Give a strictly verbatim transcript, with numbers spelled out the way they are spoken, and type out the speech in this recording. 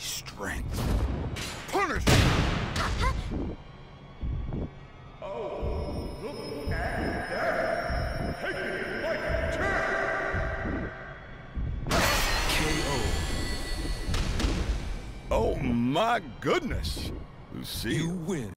strength. Punish! Oh, look at that! Taking it like ten! K O. Oh my goodness! Lucille. You win.